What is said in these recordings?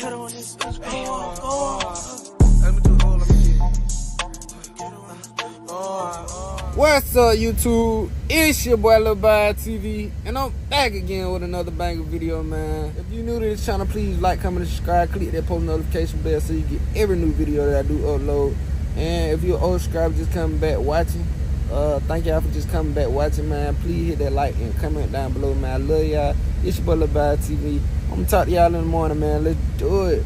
What's up, YouTube? It's your boy Lil Bad TV, and I'm back again with another banger video, man. If you're new to this channel, please like, comment, and subscribe. Click that post notification bell so you get every new video that I do upload. And if you're an old subscriber just coming back watching, thank y'all for just coming back watching, man. Please hit that like and comment down below, man. I love y'all. It's your boy Lil Bad TV. I'm gonna talk to y'all in the morning, man. Let's do it.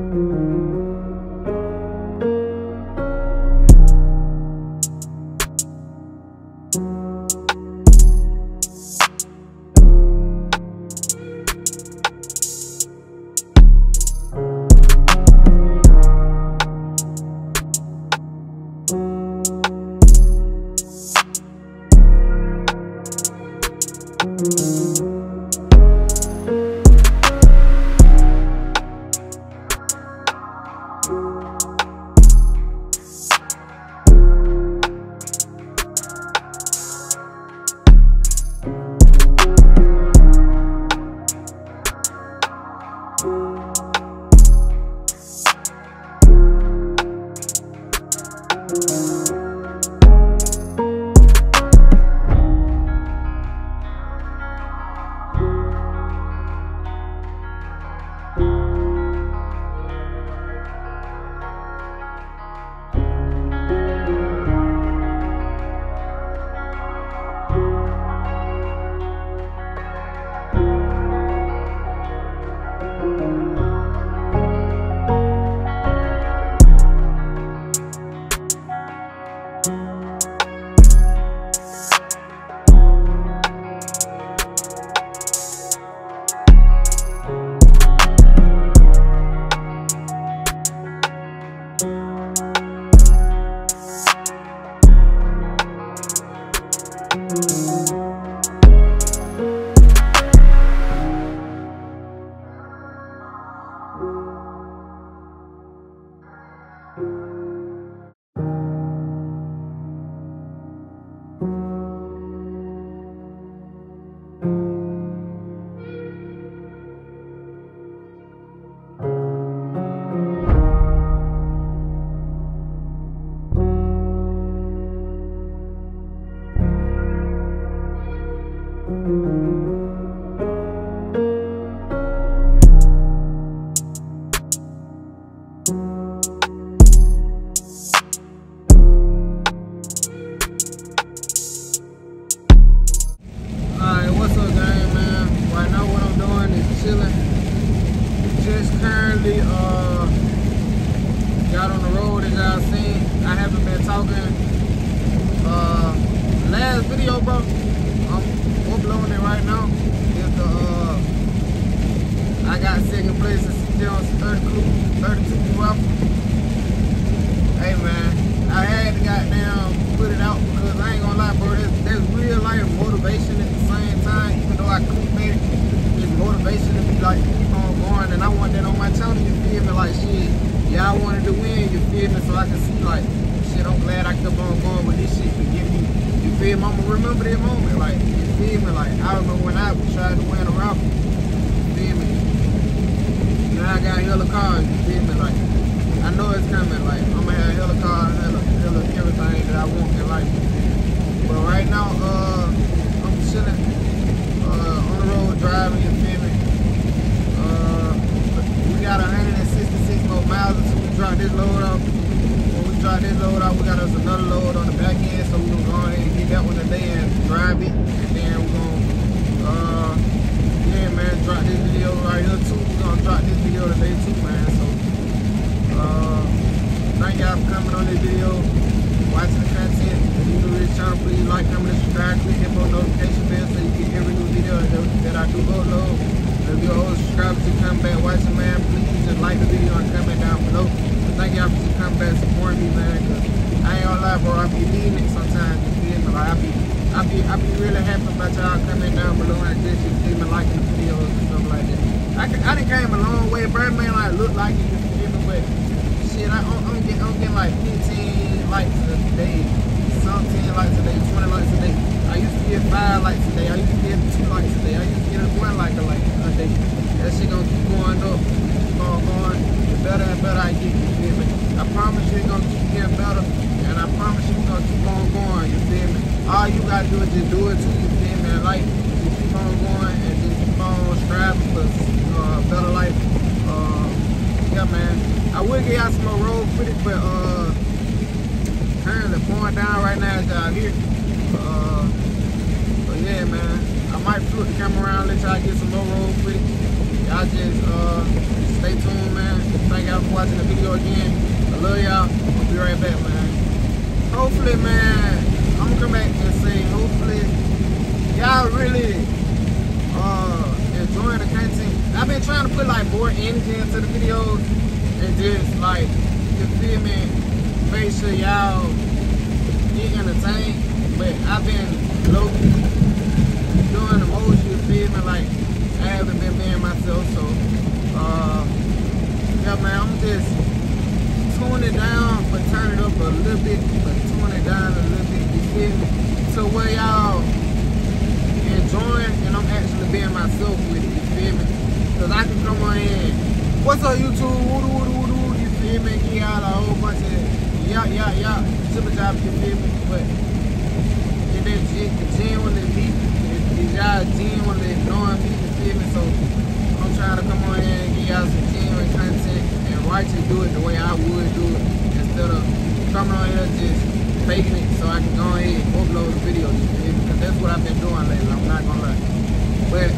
Got on the road as y'all seen. I haven't been talking. Last video, bro, I'm uploading it right now. Is the I got second place in St. John's 32 raffle. Hey man, I had to goddamn put it out because I ain't gonna lie, bro. There's real life motivation at the same time. Even though I clickbait it, it's motivation to be like keep on going, and I want that on my channel. You feel me? Like shit. Yeah, I wanted to win, you feel me? So I can see like, shit, I'm glad I kept on going with this shit to give me, you feel me? I'm gonna remember that moment, like, you feel me? Like, I remember when I tried to win a raffle, you feel me? Now I got hella cars, you feel me? Like, I know it's coming, like, I'm gonna have hella cars, hella everything that I want in life. But right now, I'm chilling, on the road driving, you feel me? We got 166 more miles until we drop this load off. When we drop this load off, we got us another load on the back end, so we're gonna go ahead and get that one today and drive it. And then we're gonna, yeah, man, drop this video right here too. We're gonna drop this video today too, man. So, thank y'all for coming on this video, watching the content. If you new to this channel, please like, comment, and subscribe. Click that post notification bell so you get every new video that I do upload. If you're a subscriber to come back watching, man, please just like the video and comment down below. But thank y'all for coming back supporting me, man. Cause I ain't gonna lie, bro. I be needing it sometimes. You feel me? Like I be really happy about y'all coming down below and just you feel me, liking the videos and stuff like that. I done came a long way, bro. Man, like look like it, you feel me? But shit, I'm getting like 15 likes a day, 17 likes a day, 20 likes a day. I used to get 5 likes a day. I used to get 2 likes a day. I used to get 1 like a day. That shit gonna keep going up, keep on going. The better and better I get, you feel me? I promise you it's gonna keep getting better, and I promise you it's gonna keep on going, you feel me? All you gotta do is just do it too, you feel me? Like, just keep on going and just keep on striving for a better life. Yeah, man. I will get y'all some more road footage, but currently pouring down right now as y'all here. But yeah, man, I might flip the camera around, let y'all get some more road footage. y'all just stay tuned, man. Thank y'all for watching the video again. I love y'all. I'll be right back, man. Hopefully, man, I'm gonna come back and say, hopefully, y'all really enjoying the content. I've been trying to put like more energy into the videos and just like, you feel me, make sure y'all get entertained. But I've been low doing the most, you feel me, like I haven't been being myself. So yeah, man, I'm just tone it down, but turn it up a little bit, but tone it down a little bit, you feel me? So where y'all enjoying and I'm actually being myself with it, you feel me? Cause I can come on in, what's up YouTube, woo, you feel me? Give y'all a whole bunch of yeah, super job, you feel me? But it is genuinely me, is y'all genuinely knowing me, you feel me? So I'm trying to come on in and give y'all some genuine content and rightly do it the way I would do it instead of coming on here just faking it so I can go ahead and upload the video, you feel me? Because that's what I've been doing lately, I'm not gonna lie. But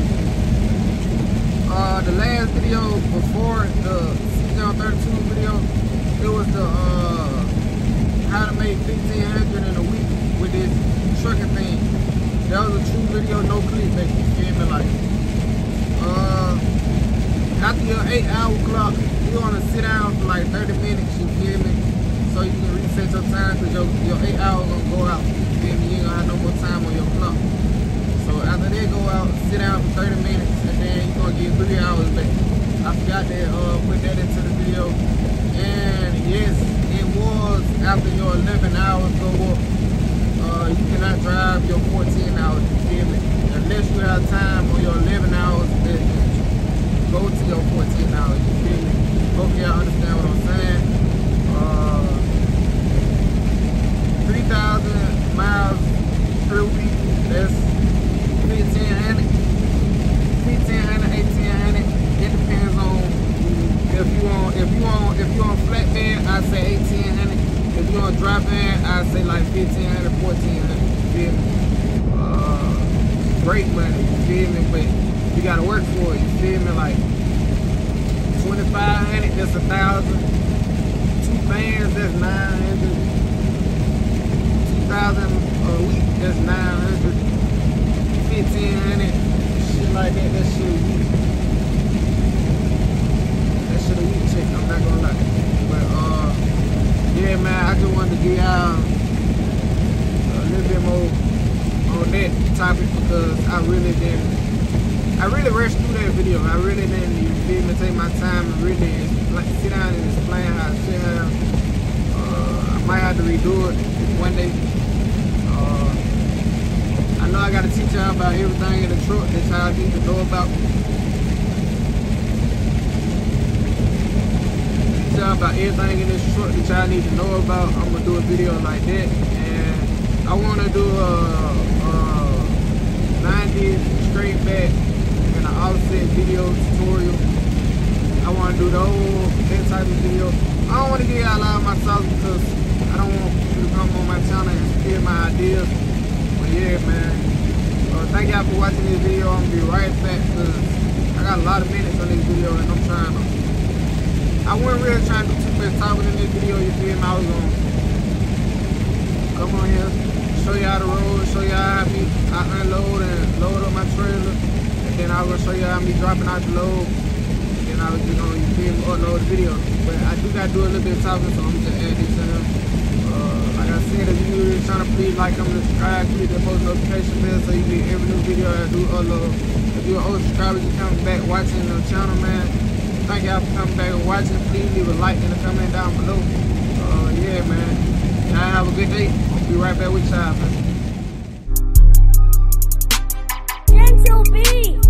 the last video before the Season 32 video, it was the how to make $1,500 in a week with this trucking thing. That was a true video, no clickbait, you feel me? Like after your 8-hour clock, you wanna sit down for like 30 minutes, you feel me? So you can reset your time, cause your 8 hours gonna go out, you feel me? You ain't gonna have no more time on your clock. So after they go out, sit down for 30 minutes, and then you're gonna get 3 hours back. I forgot to put that into the video. And yes, it was after your 11 hours go up, you cannot drive your 14 hours, you feel me? Unless you have time on your 11 hours, then go to your 14 hours, you feel me? Hope y'all understand what I'm saying. 3,000 miles per week, that's 1,500, 1,800. It depends on if you on flatbed, I say 1,800. If you on drop in, I say like 1,500, 1,400. You feel me? Great money, you feel me? But you gotta work for it, you feel me? Like 2,500, that's 1,000. 2 fans, that's 900. 2,000 a week, that's 900. 1,500, shit like that, that shit a week. That shit a week check, I'm not gonna lie. But yeah, man, I just wanted to give y'all a little bit more on that topic because I really rushed through that video. I really didn't, you feel me, take my time and really like sit down and explain how shit have. I might have to redo it one day. I know I gotta teach y'all about everything in the truck that y'all need to know about. Teach y'all about everything in this truck that y'all need to know about. I'm gonna do a video like that, and I wanna do a 90s straight back and an offset video tutorial. I wanna do that type of video. I don't wanna give y'all a lot of my sauce because I don't want you to come on my channel and steal my ideas. Yeah, man. Thank y'all for watching this video. I'm gonna be right back because I got a lot of minutes on this video and I'm trying to. I wasn't really trying to do too much talking in this video, you feel me? I was gonna come on here, show y'all the road, show y'all how I unload and load up my trailer, and then I was gonna show y'all me dropping out the load, and then I was just gonna, you feel me, upload the video. But I do gotta do a little bit of talking, so I'm just add this in here. Like I said, if you really trying to please like, comment, and subscribe, click that post notification bell so you get every new video I do upload. If you're an old subscriber, you coming back watching the channel, man. Thank y'all for coming back and watching. Please leave a like and a comment down below. Yeah, man. Y'all have a good day. I'll be right back with y'all, man. Gentle Beats.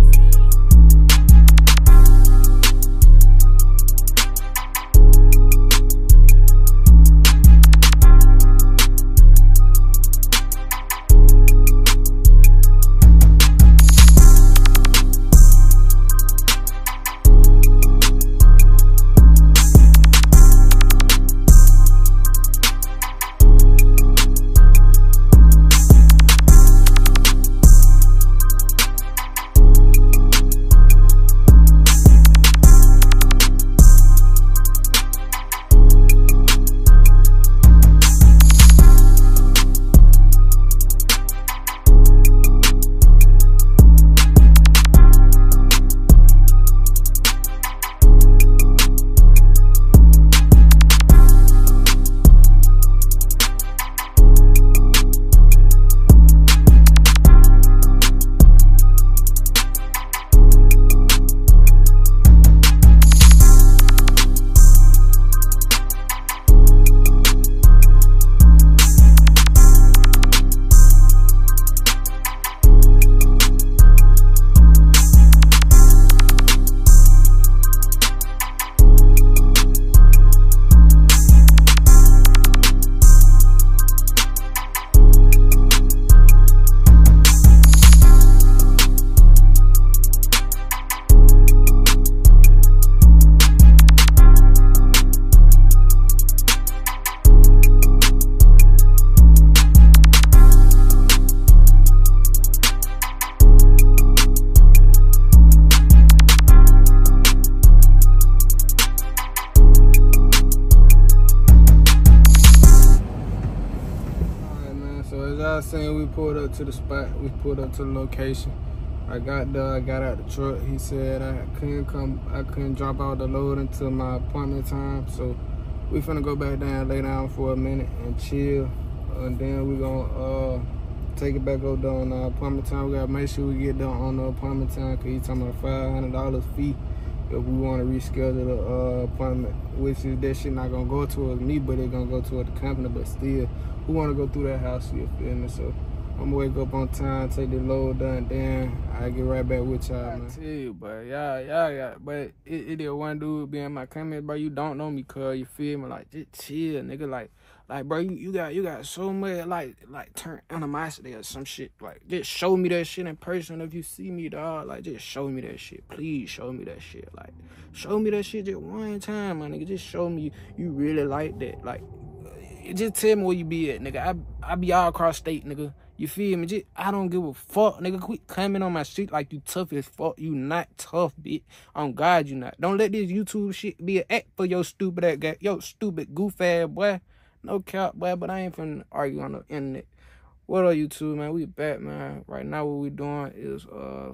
y'all seen, we pulled up to the spot. We pulled up to the location. I got there, I got out the truck. He said I couldn't drop out the load until my appointment time. So we finna go back down, lay down for a minute and chill. And then we gonna take it back over on our appointment time. We gotta make sure we get there on the appointment time, cause he's talking about $500 fee if we want to reschedule the appointment, which is that shit not gonna go towards me, but it's gonna go towards the company. But still, we want to go through that house, you feel me? So I'm gonna wake up on time, take the load done, then I get right back with y'all, man. I tell you, but y'all, but it did one dude be in my comments, bro. You don't know me, cuz, you feel me? Like, just chill, nigga. Like, bro, you got so much like turn animosity or some shit. Like, just show me that shit in person. If you see me, dog, like, just show me that shit. Please show me that shit. Like, show me that shit just one time, my nigga. Just show me you really like that. Like, just tell me where you be at, nigga. I be all across state, nigga. You feel me? I don't give a fuck, nigga. Quit coming on my shit like you tough as fuck. You not tough, bitch. On God, you not. Don't let this YouTube shit be an act for your stupid ass guy. Yo, stupid goof ass boy. No cap, boy, but I ain't finna argue on the internet. What up, YouTube, man? We back, man. Right now, what we doing is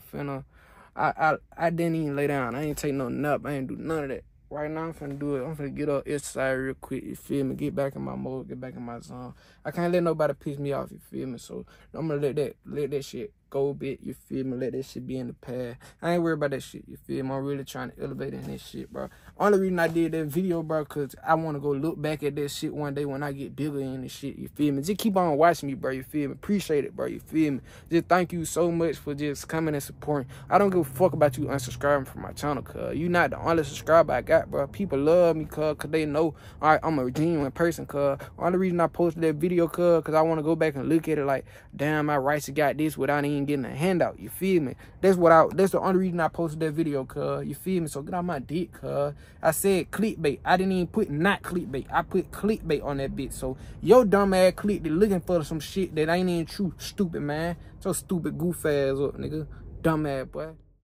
I didn't even lay down. I ain't take no nap. I ain't do none of that. Right now, I'm finna do it. I'm finna get up exercise real quick, you feel me? Get back in my mode, get back in my zone. I can't let nobody piss me off, you feel me? So I'm gonna let that shit go a bit, you feel me? Let that shit be in the past. I ain't worried about that shit, you feel me? I'm really trying to elevate in this shit, bro. Only reason I did that video, bro, cause I wanna go look back at that shit one day when I get bigger in this shit, you feel me? Just keep on watching me, bro, you feel me? Appreciate it, bro, you feel me? Just thank you so much for just coming and supporting. I don't give a fuck about you unsubscribing from my channel, cuz you not the only subscriber I got, bro. People love me, cuz they know I'm a genuine person, cuz. Only reason I posted that video, cuz I want to go back and look at it like, damn, my rights got this without even getting a handout, you feel me? That's the only reason I posted that video, cuz, you feel me? So get on my dick, cuz. I said clickbait. I didn't even put not clickbait. I put clickbait on that bitch. So your dumb ass click they looking for some shit that ain't even true, stupid man. So stupid goof ass up, nigga. Dumb ass boy.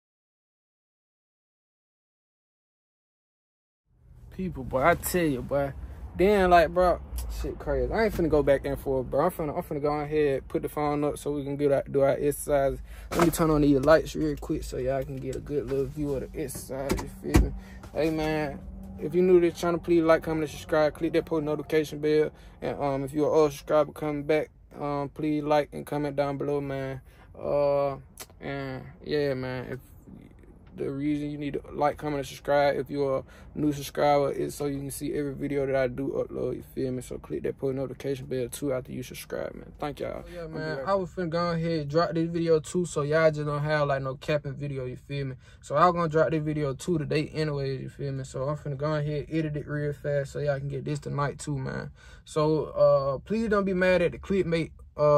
People, boy, I tell you, boy. Then, like, bro, shit crazy. I ain't finna go back and forth, bro. I'm finna go ahead, put the phone up so we can do our exercise. Let me turn on these lights real quick so y'all can get a good little view of the exercise, you feel me? Hey, man, if you're new to this channel, please like, comment, and subscribe. Click that post notification bell. And if you're an old subscriber coming back, please like and comment down below, man. And, yeah, man, if the reason you need to like, comment, and subscribe if you're a new subscriber is so you can see every video that I do upload, you feel me? So click that post notification bell too after you subscribe, man. Thank y'all. Yeah, man, I was finna go ahead and drop this video too so y'all just don't have like no capping video, you feel me? So I was gonna drop this video too today anyways, you feel me? So I'm finna go ahead and edit it real fast so y'all can get this tonight too, man. So please don't be mad at the clickbait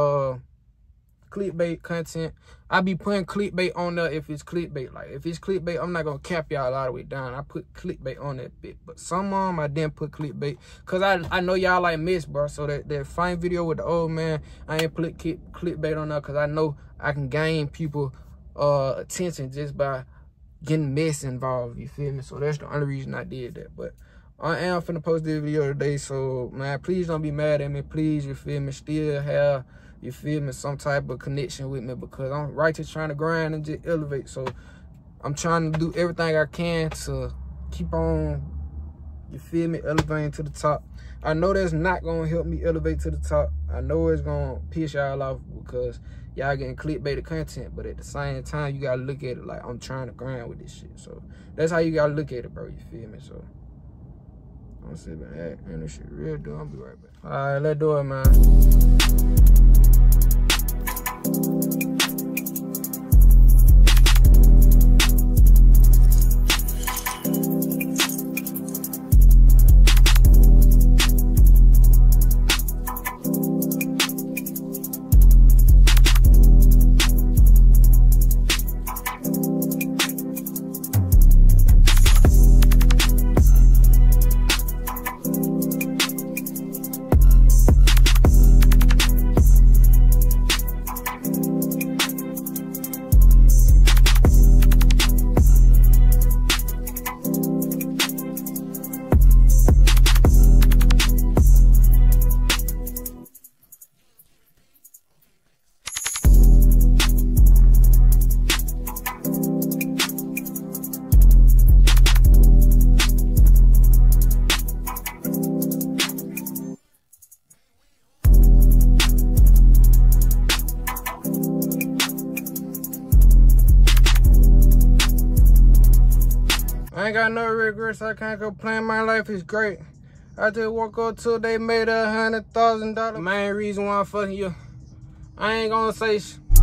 content. I be putting clickbait on there if it's clickbait. Like, if it's clickbait, I'm not gonna cap y'all all the way down. I put clickbait on that bit. But some of them, I didn't put clickbait. Because I know y'all like Miss, bro. So that fine video with the old man, I ain't put clickbait on there because I know I can gain people attention just by getting Miss involved, you feel me? So that's the only reason I did that. But I am finna post this video today. So, man, please don't be mad at me. Please, you feel me? Still have, you feel me, some type of connection with me because I'm right here trying to grind and just elevate. So I'm trying to do everything I can to keep on, you feel me, elevating to the top. I know that's not gonna help me elevate to the top. I know it's gonna piss y'all off because y'all getting clickbaited content, but at the same time, you gotta look at it like I'm trying to grind with this shit. So that's how you gotta look at it, bro, you feel me? So I'm sitting back and this shit real dope. I'll be right back. All right, let's do it, man. got no regrets. I can't complain. My life is great. I just woke up till they made $100,000. Main reason why I'm fucking you. I ain't gonna say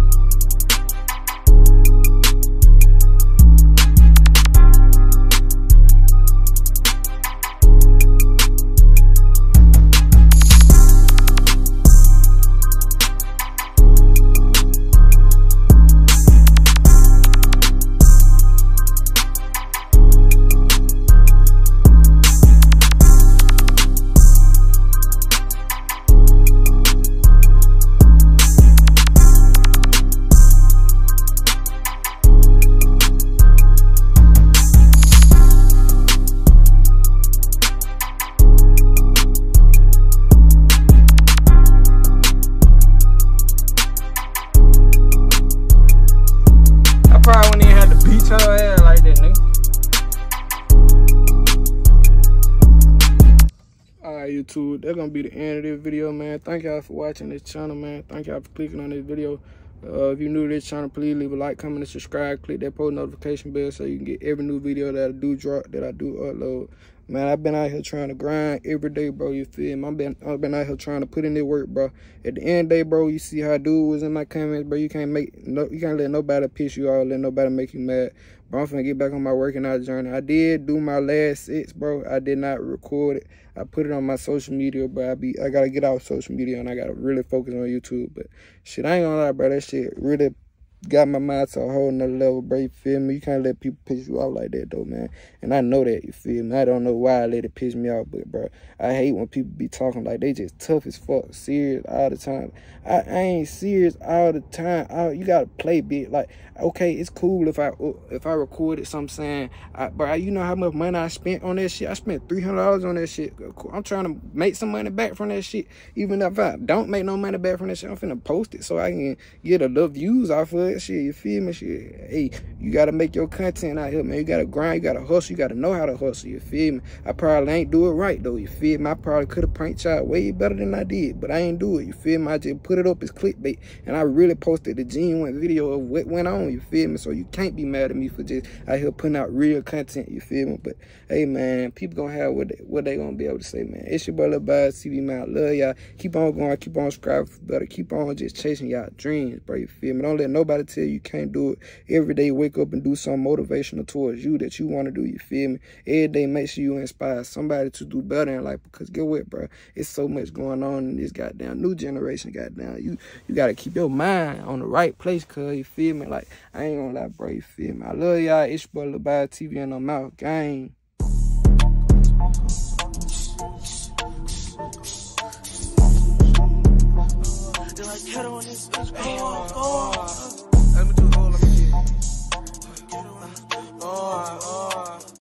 probably wouldn't even have to beat her ass like that, nigga. Alright, YouTube, that's gonna be the end of this video, man. Thank y'all for watching this channel, man. Thank y'all for clicking on this video. If you're new to this channel, please leave a like, comment, and subscribe. Click that post notification bell so you can get every new video that I do drop, that I do upload. Man, I've been out here trying to grind every day, bro. You feel me? I've been out here trying to put in the work, bro. At the end of the day, bro, you see how dude was in my comments, bro. You can't let nobody piss you off, let nobody make you mad. Bro, I'm finna get back on my working out journey. I did do my last sets, bro. I did not record it. I put it on my social media, bro. I gotta get off social media and I gotta really focus on YouTube. But shit, I ain't gonna lie, bro. That shit really got my mind to a whole nother level, bro. You feel me? You can't let people piss you off like that, though, man. And I know that, you feel me? I don't know why I let it piss me off, but, bro, I hate when people be talking like they just tough as fuck, serious all the time. I ain't serious all the time. You gotta play big. Like, okay, it's cool if I recorded something saying, bro, you know how much money I spent on that shit? I spent $300 on that shit. I'm trying to make some money back from that shit. Even if I don't make no money back from that shit, I'm finna post it so I can get a little views off of it. Shit, you feel me? Shit, hey, you gotta make your content out here, man. You gotta grind, you gotta hustle, you gotta know how to hustle, you feel me? I probably ain't do it right, though, you feel me? I probably could have pranked y'all way better than I did, but I ain't do it, you feel me? I just put it up as clickbait, and I really posted the genuine video of what went on, you feel me? So you can't be mad at me for just out here putting out real content, you feel me? But, hey, man, people gonna have what they gonna be able to say, man. It's your boy, Lil Bias TV, man. I love y'all. Keep on going, keep on subscribing for better. Keep on just chasing y'all dreams, bro, you feel me? Don't let nobody tell you can't do it. Every day, wake up and do something motivational towards you that you want to do, you feel me? Every day, make sure you inspire somebody to do better in life, because get what, bro? It's so much going on in this goddamn new generation, goddamn. You got to keep your mind on the right place, cuz, you feel me? Like, I ain't gonna lie, bro, you feel me? I love y'all. It's your boy, Lil Bias TV, and I'm out. Gang. Let me do all of it.